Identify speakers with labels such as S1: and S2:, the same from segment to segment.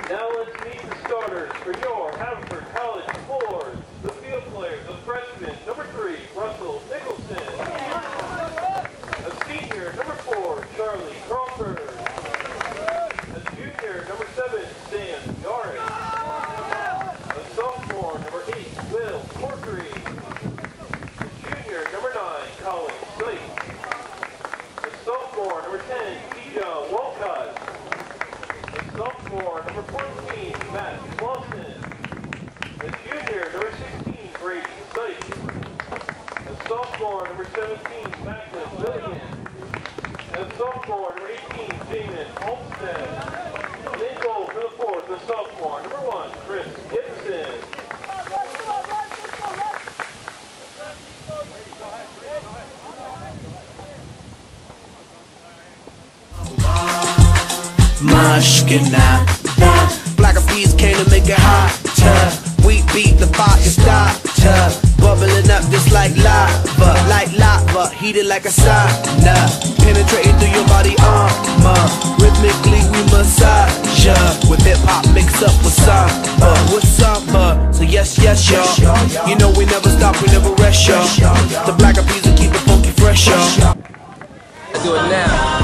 S1: Now let's meet the starters for your Haverford College floors. The field players, a freshman, number 3, Russell Nicholson. A senior, number 4, Charlie Crawford. A junior, number 7, Sam Yarick. A sophomore, number 8, Will Corkery. A junior, number 9, Colin Slate. A sophomore, number 10, Dijon Walcott. A sophomore, number 14, Matt Lawson. A junior, number 16, Brady Sykes. A sophomore, number 17, Macklin Williams. And a sophomore, number 18, Jamin Olmstead. And in goal for the fourth, the sophomore, number 1, Chris Gibson.
S2: Mushkina, Black Eyed Peas came to make it hotter. We beat the fire starter, bubbling up just like lava, heated like a sauna, penetrating through your body armor. Rhythmically we massage ya, with hip hop mixed up with samba, So yes, y'all. You know we never stop, we never rest, y'all. The Black Eyed Peas will keep it funky fresh, y'all.
S3: Let's do it now.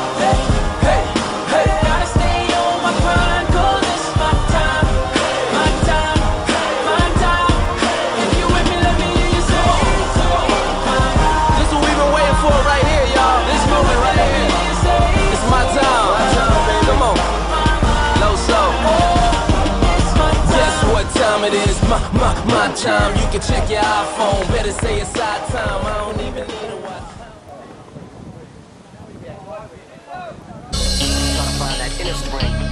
S3: It is my time. You can check your iPhone. Better say it's our time. I don't even need a watch. Trying to find that inner spring.